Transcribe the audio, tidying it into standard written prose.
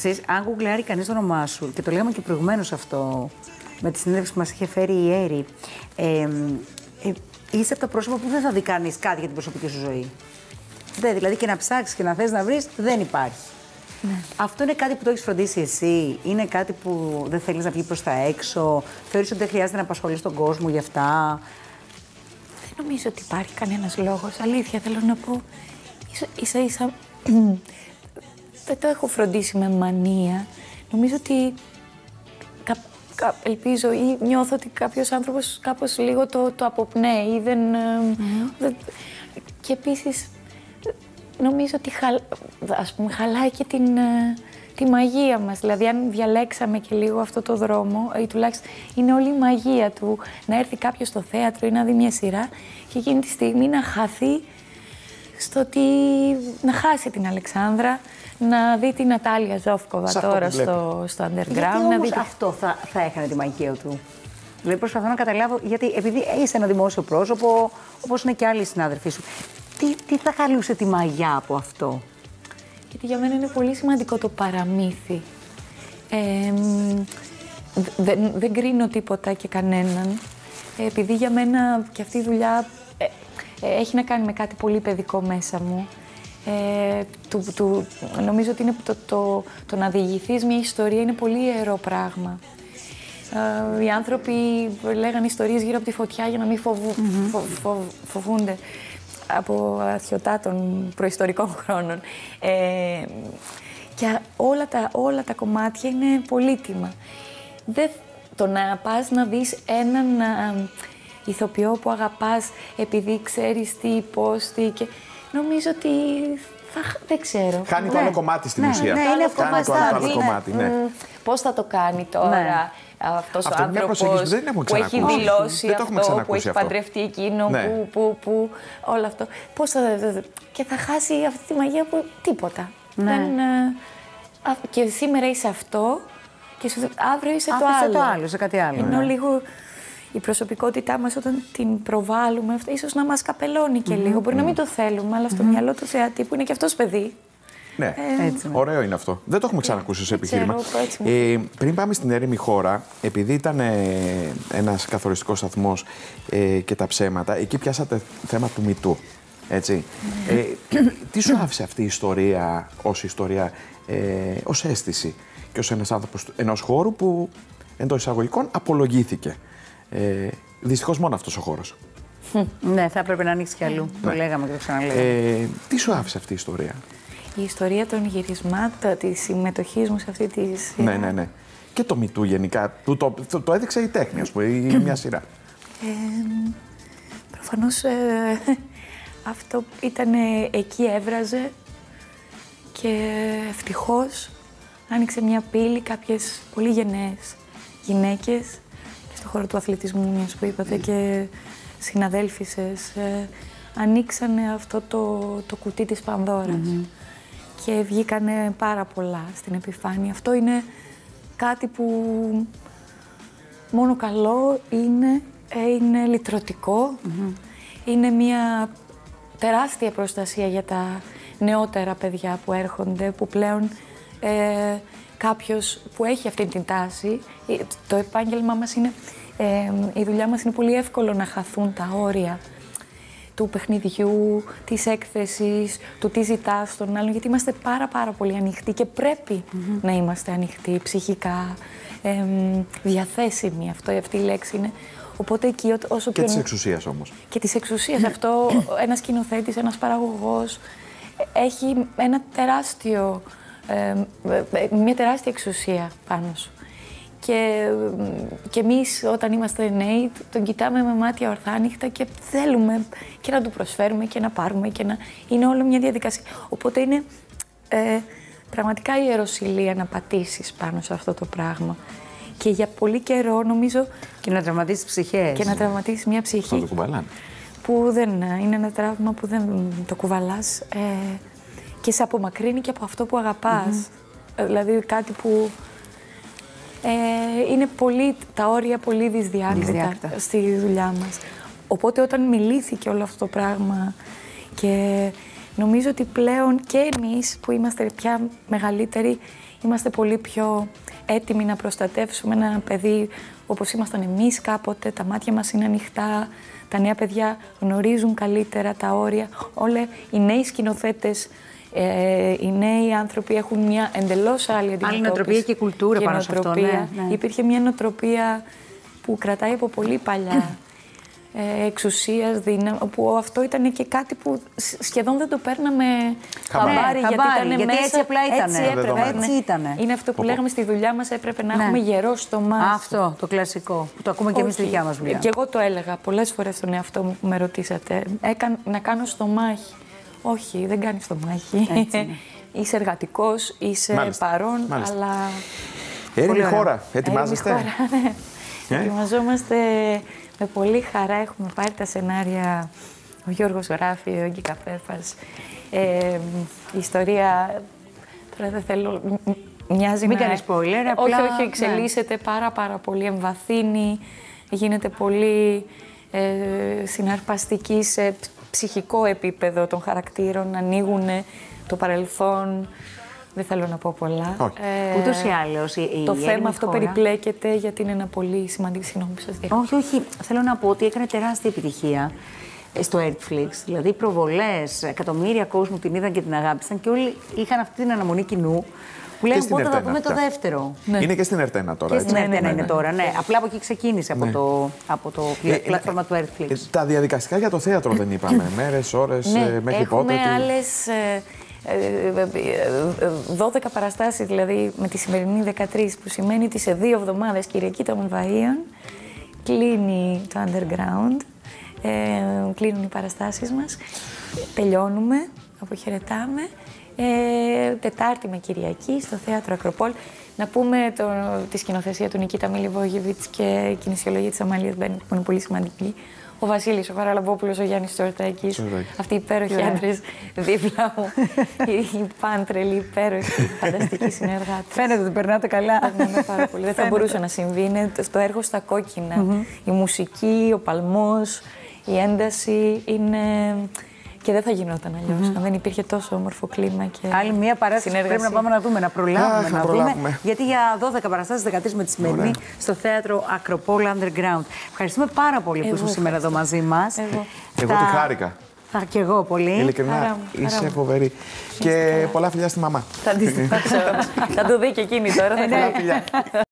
Ξέρεις, αν γκουγκλάρει κανείς το όνομά σου, και το λέγαμε και προηγουμένως αυτό, με τη συνέντευξη που μας είχε φέρει η Έρη, είσαι από τα πρόσωπα που δεν θα δει κανείς κάτι για την προσωπική σου ζωή. Δηλαδή και να ψάξεις και να θες να βρεις, δεν υπάρχει. Ναι. Αυτό είναι κάτι που το έχεις φροντίσει εσύ, είναι κάτι που δεν θέλεις να βγει προς τα έξω, θεωρείς ότι δεν χρειάζεται να απασχολείς τον κόσμο γι' αυτά. Δεν νομίζω ότι υπάρχει κανένας λόγος, αλήθεια θέλω να πω. Ίσα-ίσα δεν το έχω φροντίσει με μανία. Νομίζω ότι ελπίζω ή νιώθω ότι κάποιος άνθρωπος κάπως λίγο το αποπνέει ή δεν... Και επίσης νομίζω ότι χαλάει και τη μαγεία μας. Δηλαδή αν διαλέξαμε και λίγο αυτό το δρόμο, ή τουλάχιστον είναι όλη η μαγεία του να έρθει κάποιος στο θέατρο ή να δει μια σειρά και εκείνη τη στιγμή να χαθεί στο ότι να χάσει την Αλεξάνδρα, να δει την Νατάλια Ζόφκοβα τώρα στο underground. Γιατί όμως αυτό θα έκανε τη μαγεία του. Δηλαδή προσπαθώ να καταλάβω, γιατί επειδή είσαι ένα δημόσιο πρόσωπο, όπως είναι και άλλοι συνάδελφοί σου, τι θα χαλούσε τη μαγεία από αυτό? Γιατί για μένα είναι πολύ σημαντικό το παραμύθι. Δεν κρίνω τίποτα και κανέναν. Επειδή για μένα και αυτή η δουλειά έχει να κάνει με κάτι πολύ παιδικό μέσα μου. Νομίζω ότι είναι το να διηγηθείς μια ιστορία είναι πολύ ιερό πράγμα. Οι άνθρωποι λέγανε ιστορίες γύρω από τη φωτιά για να μην φοβούνται από αρχαιοτά των προϊστορικών χρόνων. Και όλα τα κομμάτια είναι πολύτιμα. Το να πας να δεις έναν ηθοποιό που αγαπάς επειδή ξέρεις τι, πώς, τι και... Νομίζω ότι δεν ξέρω. Χάνει το άλλο κομμάτι στην ουσία. Ναι, είναι χάνει το άλλο κομμάτι, ναι. Πώς θα το κάνει τώρα αυτός ο άνθρωπος που έχει δηλώσει αυτό, που έχει παντρευτεί εκείνο, που όλο αυτό. Πώς και θα χάσει αυτή τη μαγεία που τίποτα. Και σήμερα είσαι αυτό και αύριο είσαι το άλλο. Σε κάτι άλλο. Ενώ λίγο η προσωπικότητά μας όταν την προβάλλουμε, ίσως να μας καπελώνει και λίγο. Μπορεί να μην το θέλουμε, αλλά στο μυαλό του θεατή που είναι και αυτός παιδί. Ναι, ωραίο είναι αυτό. Δεν το έχουμε ξανακούσει ως επιχείρημα. Πριν πάμε στην έρημη χώρα, επειδή ήταν ένας καθοριστικός σταθμός και τα ψέματα, εκεί πιάσατε θέμα του μυτού. Έτσι. Τι σου άφησε αυτή η ιστορία ως αίσθηση και ως ένας άνθρωπος ενός χώρου που εντός εισαγωγικών απολογήθηκε. Δυστυχώς μόνο αυτός ο χώρος. Ναι, θα έπρεπε να ανοίξει κι αλλού. Το λέγαμε και το ξαναλέγαμε. Τι σου άφησε αυτή η ιστορία? Η ιστορία των γυρισμάτων, της συμμετοχής μου σε αυτή τη σειρά. Ναι. Και το μυτού γενικά. Το έδειξε η τέχνη, ας πούμε, ή μια σειρά. Προφανώς αυτό ήταν εκεί, έβραζε και ευτυχώς άνοιξε μια πύλη κάποιες πολύ γενναίες γυναίκες και στον χώρο του αθλητισμού, μιας που είπατε, και συναδέλφισες, ανοίξανε αυτό το κουτί της Πανδώρας και βγήκανε πάρα πολλά στην επιφάνεια. Αυτό είναι κάτι που μόνο καλό είναι λυτρωτικό, είναι μια τεράστια προστασία για τα νεότερα παιδιά που έρχονται, που πλέον κάποιος που έχει αυτή την τάση, το επάγγελμά μας είναι, η δουλειά μας είναι πολύ εύκολο να χαθούν τα όρια του παιχνιδιού, της έκθεσης, του τι ζητάς στον άλλον, γιατί είμαστε πάρα πολύ ανοιχτοί και πρέπει να είμαστε ανοιχτοί ψυχικά, διαθέσιμοι, αυτή η λέξη είναι. Οπότε εκεί όσο και της εξουσίας όμως. Και της εξουσίας. Αυτό ένας σκηνοθέτης, ένας παραγωγός έχει μια τεράστια εξουσία πάνω σου. Και εμείς όταν είμαστε νέοι τον κοιτάμε με μάτια ορθάνυχτα και θέλουμε και να του προσφέρουμε και να πάρουμε και να... Είναι όλο μια διαδικασία. Οπότε είναι πραγματικά ιεροσυλία να πατήσεις πάνω σε αυτό το πράγμα. Και για πολύ καιρό νομίζω... Και να τραυματίσεις ψυχές. Και να τραυματίσεις μια ψυχή. Το κουβαλάνε. Που δεν είναι ένα τραύμα που δεν το κουβαλάς και σε απομακρύνει και από αυτό που αγαπάς. Δηλαδή κάτι που είναι πολύ, τα όρια πολύ δυσδιάκριτα στη δουλειά μας. Οπότε όταν μιλήθηκε όλο αυτό το πράγμα και νομίζω ότι πλέον και εμείς που είμαστε πια μεγαλύτεροι είμαστε πολύ πιο έτοιμοι να προστατεύσουμε ένα παιδί όπως ήμασταν εμείς κάποτε. Τα μάτια μας είναι ανοιχτά, τα νέα παιδιά γνωρίζουν καλύτερα τα όρια. Όλοι οι νέοι σκηνοθέτες, οι νέοι άνθρωποι έχουν μια εντελώς άλλη αντιμετώπιση. Άλλη νοοτροπία και κουλτούρα πάνω σε αυτό. Ναι. Υπήρχε μια νοοτροπία που κρατάει από πολύ παλιά. Εξουσίας, δύναμη, όπου αυτό ήταν και κάτι που σχεδόν δεν το παίρναμε χαμπάρι, γιατί μέσα, έτσι απλά ήταν. Έτσι ήτανε. Είναι αυτό που λέγαμε στη δουλειά μας, έπρεπε να έχουμε γερό στο μάχη. Αυτό, το κλασικό, που το ακούμε και εμείς στη δικιά μας δουλειά. Και εγώ το έλεγα πολλές φορές στον εαυτό μου που με ρωτήσατε, να κάνω στο μάχη. Όχι, δεν κάνεις στο μάχη. Είσαι εργατικός, είσαι παρόν, αλλά... Έρημη χώρα, ετοιμάζεστε? Ετοιμαζόμαστε με πολύ χαρά. Έχουμε πάρει τα σενάρια, ο Γιώργος γράφει, ο Γκίκα Πέφας. Η ιστορία, τώρα δεν θέλω, μοιάζει μην κάνεις spoiler, απλά... Όχι, εξελίσσεται πάρα πολύ, εμβαθύνει, γίνεται πολύ συναρπαστική σε ψυχικό επίπεδο των χαρακτήρων, ανοίγουν το παρελθόν. Δεν θέλω να πω πολλά. Ούτως ή άλλως. Το θέμα αυτό περιπλέκεται γιατί είναι ένα πολύ σημαντικό. Συγγνώμη που σας διακόπτω. Όχι. Θέλω να πω ότι έκανε τεράστια επιτυχία στο Netflix. Δηλαδή, προβολές, εκατομμύρια κόσμου την είδαν και την αγάπησαν και όλοι είχαν αυτή την αναμονή κοινού. Που λένε πότε θα δούμε το δεύτερο. Είναι και στην Ερτένα τώρα. Και στην Ερτένα είναι τώρα, ναι. Απλά από εκεί ξεκίνησε από το πλατφόρμα του Netflix. Τα διαδικαστικά για το θέατρο δεν είπαμε. Μέρες, ώρες, μέχρι πότε. Έχουμε άλλες 12 παραστάσεις, δηλαδή με τη σημερινή 13, που σημαίνει ότι σε 2 εβδομάδες, Κυριακή των Βαΐων, κλείνει το underground, κλείνουν οι παραστάσεις μας, τελειώνουμε, αποχαιρετάμε. Τετάρτη με Κυριακή στο Θέατρο Ακροπόλ. Να πούμε τη σκηνοθεσία του Νικήτα Μιλιβόγεβιτς και η κινησιολογία της Αμαλίας Μπένετ, που είναι πολύ σημαντική. Ο Βασίλης, ο Χαραλαμπόπουλος, ο Γιάννης Τσορτάκης, αυτοί οι υπέροχοι άντρες δίπλα μου, οι πάντρελοι, υπέροχοι, φανταστικοί συνεργάτες. Φαίνεται ότι περνάτε καλά. Περνάμε πάρα πολύ. Δεν θα μπορούσε να συμβεί. Είναι το έργο στα κόκκινα. Η μουσική, ο παλμός, η ένταση είναι... Και δεν θα γινόταν αλλιώς, αν δεν υπήρχε τόσο όμορφο κλίμα και άλλη μία παράσταση πρέπει να πάμε να δούμε, να προλάβουμε να δούμε. Γιατί για 12 παραστάσεις, 13 με τη σημερινή, στο Θέατρο Ακροπόλ Underground. Ευχαριστούμε πάρα πολύ που ήσουν σήμερα εδώ μαζί μας. Εγώ τη χάρηκα. Και εγώ πολύ. Ειλικρινά, είσαι φοβερή. Και πολλά φιλιά στη μαμά. Θα το δει και εκείνη τώρα. Πολλά φιλιά.